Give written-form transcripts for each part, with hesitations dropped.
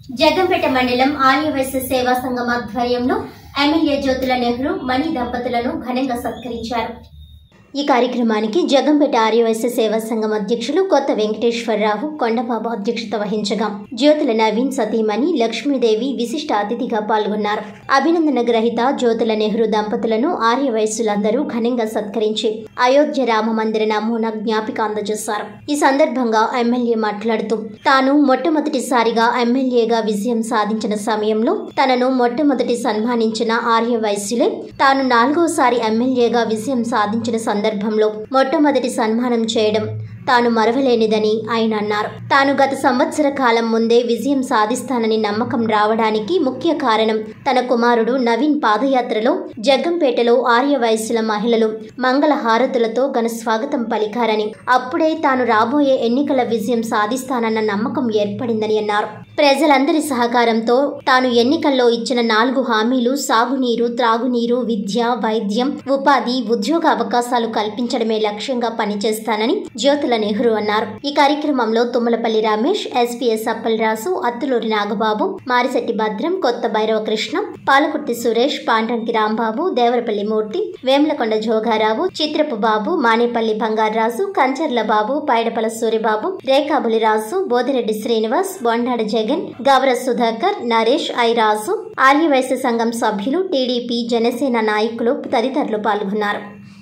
జగంపేట మండలం ఆర్యవైశ్య సేవా సంఘం ఆధ్వర్యంలో ఎమ్మెల్యే జ్యోతుల నెహ్రూ మణి దంపతులను ఘనంగా సత్కరించారు. ఈ కార్యక్రమానికి జగంపేట ఆర్యవైశ్య సేవా సంఘం అధ్యక్షులు కొత్త వెంకటేశ్వరరావు కొండబాబు అధ్యక్షత వహించగా జ్యోతుల నవీన్ సతీమణి లక్ష్మీదేవి విశిష్ట అతిథిగా పాల్గొన్నారు. అభినందన గ్రహీత జ్యోతుల నెహ్రూ దంపతులను ఆర్యవైశ్యులందరూ ఘనంగా సత్కరించి అయోధ్య రామ మందిర నమూనా జ్ఞాపిక అందజేశారు. ఈ సందర్భంగా ఎమ్మెల్యే మాట్లాడుతూ తాను మొట్టమొదటిసారిగా ఎమ్మెల్యేగా విజయం సాధించిన సమయంలో తనను మొట్టమొదటి సన్మానించిన ఆర్యవైశ్యులే తాను 4వసారి ఎమ్మెల్యేగా విజయం సాధించిన సందర్భంలో మొట్టమొదటి సన్మానం చేయడం తాను మరవలేనిదని ఆయన అన్నారు. తాను గత సంవత్సర కాలం ముందే విజయం సాధిస్తానని నమ్మకం రావడానికి ముఖ్య కారణం తన కుమారుడు నవీన్ పాదయాత్రలో జగ్గంపేటలో ఆర్యవైశ్యుల మహిళలు మంగళ హారతులతో ఘన స్వాగతం పలికారని, అప్పుడే తాను రాబోయే ఎన్నికల విజయం సాధిస్తానన్న నమ్మకం ఏర్పడిందని అన్నారు. ప్రజలందరి సహకారంతో తాను ఎన్నికల్లో ఇచ్చిన 4 హామీలు సాగునీరు, త్రాగునీరు, విద్య, వైద్యం, ఉపాధి, ఉద్యోగ అవకాశాలు కల్పించడమే లక్ష్యంగా పనిచేస్తానని జ్యోతుల నెహ్రూ అన్నారు. ఈ కార్యక్రమంలో తుమ్మలపల్లి రమేష్, ఎస్పీఎస్ అప్పలరాజు, అత్తులూరి నాగబాబు, మారిశెట్టి భద్రం, కొత్త భైరవ కృష్ణ, పాలకుర్తి సురేష్, పాండ్రంకి రాంబాబు, దేవరపల్లి మూర్తి, వేములకొండ జోగారావు, చిత్రపు బాబు, మానేపల్లి బంగారాజు, కంచర్ల బాబు, పైడపల సూర్యబాబు, రేఖాబులి రాజు, బోదిరెడ్డి శ్రీనివాస్, బొండాడ జగన్, గవర సుధాకర్, నరేష్, ఐరాజు, ఆర్యవైశ్య సంఘం సభ్యులు, టీడీపీ, జనసేన నాయకులు తదితరులు పాల్గొన్నారు.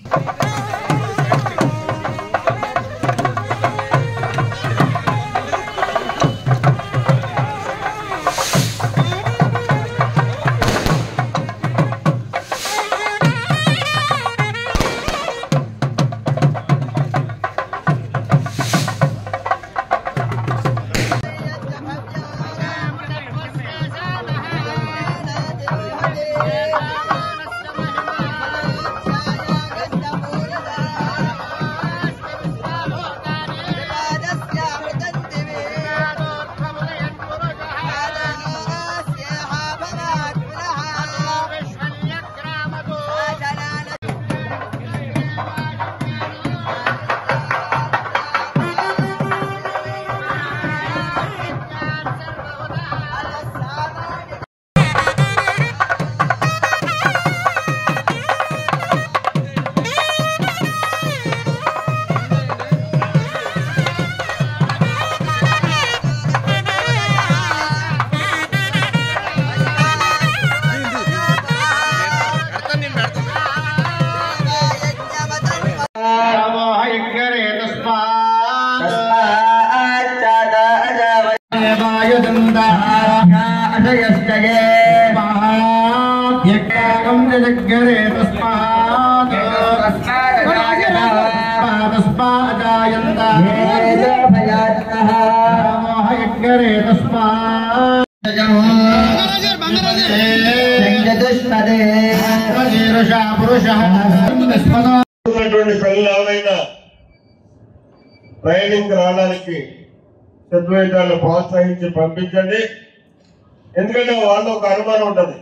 పిల్లలు ఎవరైనా ట్రైనింగ్ రావడానికి చదువుతాన్ని ప్రోత్సహించి పంపించండి. ఎందుకంటే వాళ్ళు ఒక అనుమానం ఉంటుంది,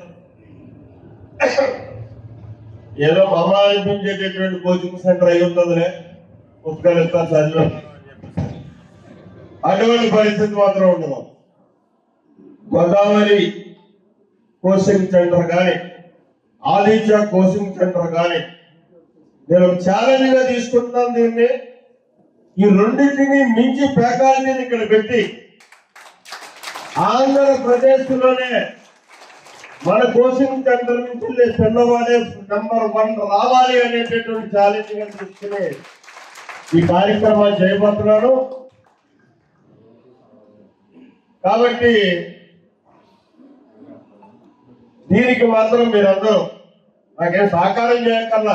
ఏదో మమ్మ అనిపించేటటువంటి కోచింగ్ సెంటర్ అయి ఉంటుందిలే, పుస్తకాలు ఇస్తా చదివా, అటువంటి పరిస్థితి మాత్రం ఉండదు. గోదావరి కోచింగ్ సెంటర్ కానీ, ఆదిత్య కోచింగ్ సెంటర్ కానీ నేను ఛాలెంజ్ గా తీసుకుంటున్నాను. దీన్ని ఈ రెండింటిని మించి ఫ్యాకల్టీని ఇక్కడ పెట్టి ఆంధ్రప్రదేశ్ లోనే మన కోచింగ్ సెంటర్ నుంచి పిల్లవాడే నంబర్ 1 రావాలి అనేటటువంటి ఛాలెంజ్ గా తీసుకుని ఈ కార్యక్రమాన్ని చేయబోతున్నాను. కాబట్టి దీనికి మాత్రం మీరందరూ నాకేం సహకారం చేయకల్లా,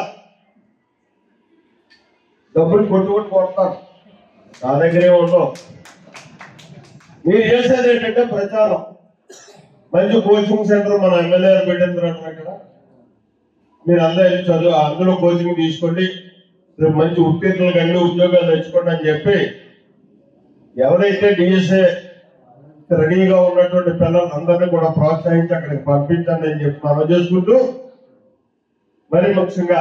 డబ్బులు కొట్టుకొని కొడతారు, నా దగ్గరే ఉండవు. మీరు చేసేది ఏంటంటే ప్రచారం. మంచి కోచింగ్ సెంటర్ మన ఎమ్మెల్యే గారు పెట్టిందంటున్నారు కదా, మీరు అందరూ వెళ్ళి చదువు, అందులో కోచింగ్ తీసుకోండి, రేపు మంచి ఉత్తీర్ణులకు అన్ని ఉద్యోగాలు తెచ్చుకోండి అని చెప్పి ఎవరైతే డిఎస్ఏ రెడీగా ఉన్నటువంటి పిల్లలందరినీ కూడా ప్రోత్సహించి అక్కడికి పంపించండి అని చెప్పి మనం చేసుకుంటూ, మరి ముఖ్యంగా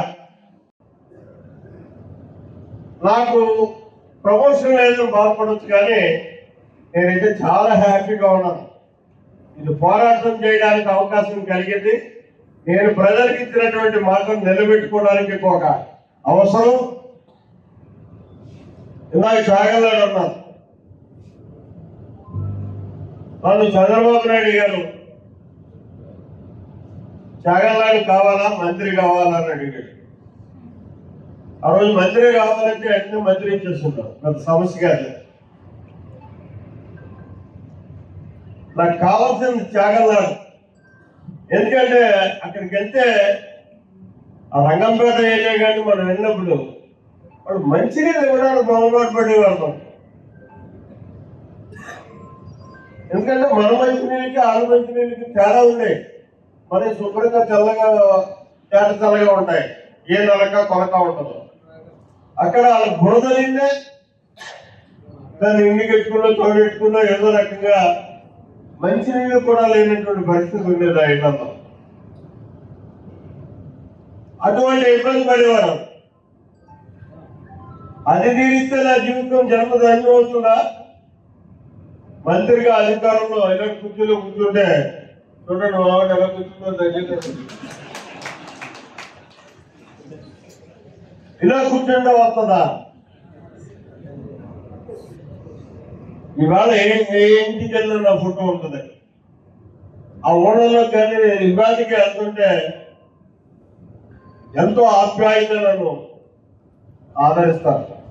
నాకు ప్రమోషన్ లేదు బాధపడవచ్చు, కానీ నేనైతే చాలా హ్యాపీగా ఉన్నాను. ఇది పోరాటం చేయడానికి అవకాశం కలిగింది. నేను ప్రజలకు ఇచ్చినటువంటి మాటను నిలబెట్టుకోవడానికి ఒక అవసరం. ఇందాక సాగర్లాడు అన్నారు, నన్ను చంద్రబాబు నాయుడు గారు సాగర్లాడు కావాలా మంత్రి కావాలా అని అడిగాడు. ఆ రోజు మంత్రి కావాలంటే అన్ని మంత్రి ఇచ్చేస్తుంటాం, పెద్ద సమస్య కాదు. నాకు కావాల్సింది త్యాగంలాడు. ఎందుకంటే అక్కడికి వెళ్తే ఆ రంగంపేట ఏరియా కానీ మనం వెళ్ళినప్పుడు వాడు మంచినీళ్ళు ఇవ్వడానికి మొహమాట పడేవాళ్ళం. ఎందుకంటే మన మంచినీళ్ళకి వాళ్ళ మంచినీళ్ళకి తేడా ఉన్నాయి. మరి శుభ్రంగా తెల్లగా తేట తెల్లగా ఉంటాయి, ఏ నలక కొనక ఉండదు. అక్కడ వాళ్ళ బురదలిందే దాన్ని ఇంటికి ఎట్టుకున్నా తోడెట్టుకున్నా ఏదో రకంగా మంచినీళ్ళు కూడా లేనటువంటి పరిస్థితి ఉండేది ఆ ఇళ్లలో. అటువంటి ఇబ్బంది పడేవారు. అది తీరిస్తే నా జీవితం జన్మ ధన్యమవుతుందా? మంత్రిగా అధికారంలో ఇలా కుర్చీలో కూర్చుంటే చూడండి మావాడు ఎలా కూర్చుందో దగ్గర ఇలా కూర్చుంటే వస్తుందా? ఇవాళ ఏ ఇంటికి వెళ్ళిన నా ఫోటో ఉంటుంది. ఆ ఊళ్ళలో కానీ ఇవాళకి వెళ్తుంటే ఎంతో ఆప్యాయత నన్ను ఆదరిస్తారు.